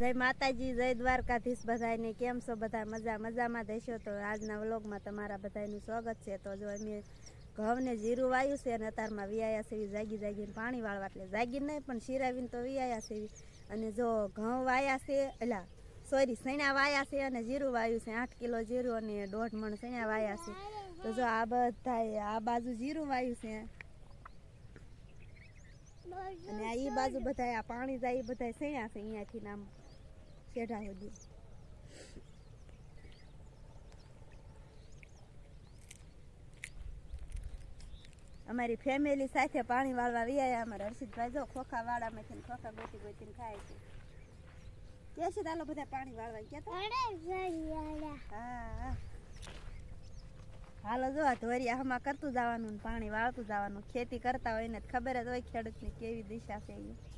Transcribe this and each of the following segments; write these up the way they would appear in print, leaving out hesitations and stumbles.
જય માતાજી, જય દ્વારકાધીશ બધાને. કેમ છો બધા? મજામાં દેશો. તો આજના વ્લોગમાં તમારા બધાનું સ્વાગત છે. તો જો અમે ઘઉંને જીરું વાયું છે અને અત્યારમાં વિયાયા છે જાગીને પાણી વાળવા, એટલે જાગી નહીં પણ શિરાવીને તો વિયાયા છે. અને જો ઘઉં વાયા છે, સૈણા વાયા છે અને જીરું વાયું છે. 8 કિલો જીરું અને 1.5 મણ સૈણા વાયા છે. તો જો આ બધા આ બાજુ જીરું વાયું છે અને આ ઈ બાજુ બધા આ પાણી જાય એ બધા સૈણા છે અહીંયાથી નામ શેઢા સુધી. અમારી ફેમિલી સાથે પાણી વાળવા વિયા. અમારા હર્ષિતભાઈ જો ખોખા વાળામાંથી ખોખા ગોતીને ખાય છે. કે છે ચાલો બધા પાણી વાળવા કેતા. હા હાલો જો ધોરિયા હમા કરતું જવાનું, પાણી વાળતું જવાનું. ખેતી કરતા હોય ને ખબર જ હોય ખેડૂતની કેવી દિશા છે.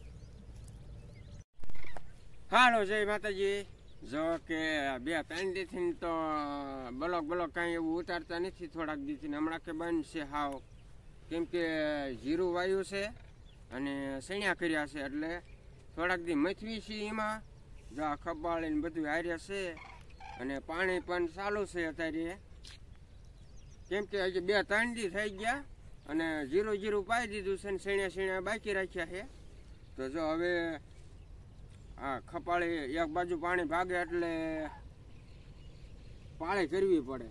હાલો જય માતાજી. જો કે 2-3 દીથી તો બ્લોક કાંઈ એવું ઉતારતા નથી. થોડાક દીથી હમણાં કે બંધ છે હાવ, કેમ કે જીરું વાયું છે અને સૈણા કર્યા છે એટલે થોડાક દી મથવી છે. એમાં જો ખબાળીને બધું હાર્યા છે અને પાણી પણ ચાલુ છે અત્યારે, કેમ કે હજી 2-3 દી થઈ ગયા અને જીરું પાઈ દીધું છે ને સૈણા બાકી રાખ્યા છે. તો જો હવે આ ખપાળી એક બાજુ પાણી ભાગે એટલે પાળી કરવી પડે.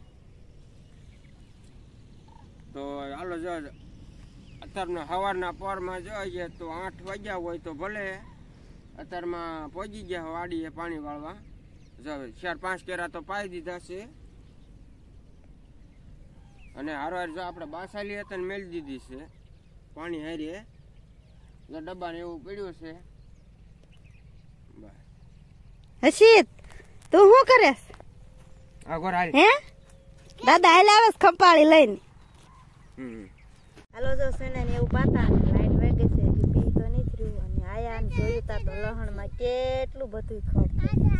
તો હાલો જો અત્યારના સવારના પોરમાં જોઈએ તો 8 વાગ્યા હોય તો ભલે અત્યારમાં પહોંચી ગયા વાડીએ પાણી વાળવા. જો 4-5 કેરા તો પાઈ દીધા છે અને હારવાર જો આપણે બાસાલી હતા ને મેળી દીધી છે પાણી હારીએ. જો ડબ્બાને એવું પડ્યું છે. હર્ષિત તું શું કરે? હે દાદા હાલ આવે ખંપાળી લઈને. હાલો જો સેના ને એવું પાતા લાઈન વેગે છે કે પી તો નીકળ્યું અને આયા ને જોયું તા તો લહણમાં કેટલું બધું ખડ.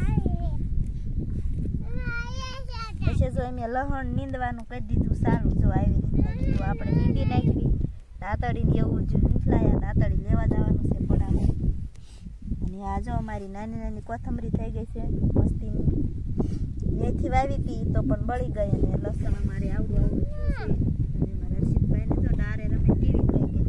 પછી જો અમે લહણ નીંદવાનું કરી દીધું સારું. જો આવી રીતના કીધું આપણે નીંદી નાખી. તાતડીને એવું જ નીકળાયા, તાતડી લેવા જવાનું છે પડામાં. અને આ જો અમારી નાની કોથમરી થઈ ગઈ છે મસ્તીની. મેથી વાવી હતી તો પણ બળી ગઈ અને લસણ અમારે આવડું થયું છે. અને મારા હર્ષિતભાઈને જો ડારે રમે ટીવી થઈ ગઈ.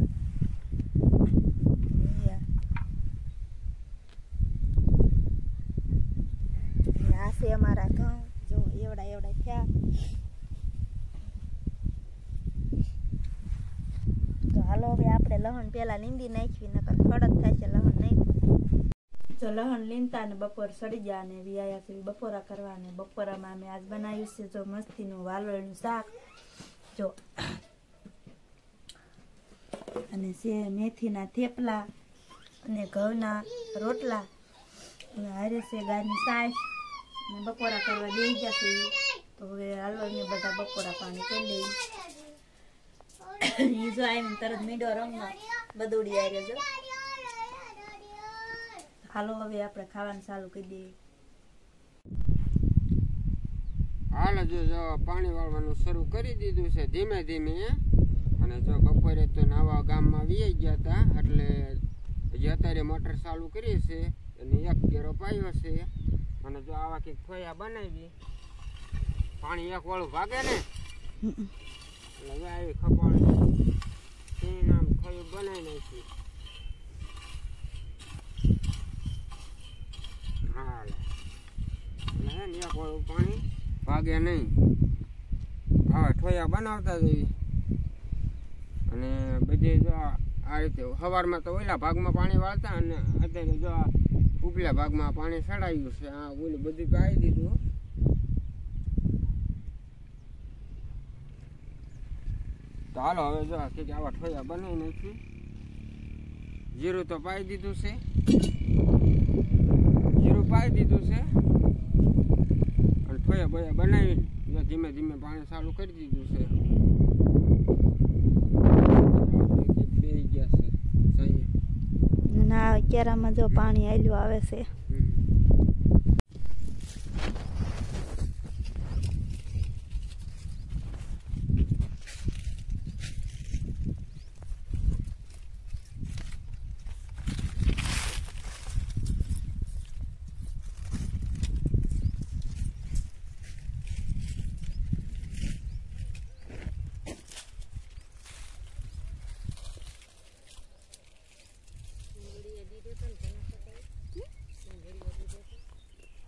આ છે અમારા ઘઉં. જો એવડા થયા. તો હાલો હવે આપણે લહણ પેલા નીંદી નાખવી, નકર ખડક થાય છે લહણ નહીં. જો લહણ લીંતા ને બપોર સડી ગયા ને વિયાયા છે બપોરા કરવા. ને બપોરામાં અમે આજ બનાવ્યું છે જો મસ્તીનું વાલોળનું શાક જો, અને છે મેથીના થેપલા અને ઘઉંના રોટલા અને હારે છે ગાયની છાશ. ને બપોરા કરવા બેસી ગયા છે. તો હવે હાલો ને બધા બપોરા પાણી કરી લઈએ. એ જો આવીને તરત મીંડો રમવા બધુડી આવી જો. હાલો હવે આપણે ખાવાનું ચાલુ કરી દઈએ. હાલ જો પાણી વાળવાનું શરૂ કરી દીધું છે ધીમે ધીમે. અને જો બપોરે તો નવા ગામમાં વી ગયા હતા એટલે હજી અત્યારે મોટર ચાલુ કરી છે અને 1 કેરો પાયો છે. અને જો આવા કંઈક ખોયા બનાવી, પાણી 1 વાળું ભાગે ને એટલે હવે આવી ખપાળી નામ ખોયું બનાવી નાખી. હા એટલે 1 વાળું પાણી ભાગે નહીં. હવે ઠોયા બનાવતા જઈએ. અને બધે જો આ રીતે સવારમાં તો ઓલા ભાગમાં પાણી વાળતા અને અત્યારે જો આ ઉપલા ભાગમાં પાણી ચડાવ્યું છે. આ ઓલું બધું પાઈ દીધું. તો હાલો હવે જો કંઈક આવા ઠોયા બનાવી નાખી. જીરું તો પાઈ દીધું છે, અને ઠોયા બોયા બનાવી ધીમે ધીમે પાણી ચાલુ કરી દીધું છે. બેસી ગયા છે સહી. ના કેરામાં જો પાણી આલ્યું આવે છે.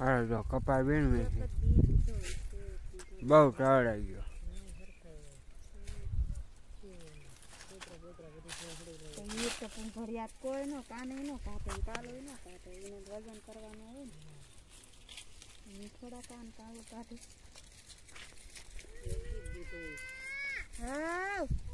અરે જો કપા વીણવી છે બહુ ટાળાઈ ગયો. એ તો પણ ભરિયાત કોઈ નો કાને નો કાપે કાલો નો કાપે એને વજન કરવાનું હોય ને થોડા કાન કાળું કાઢે. હા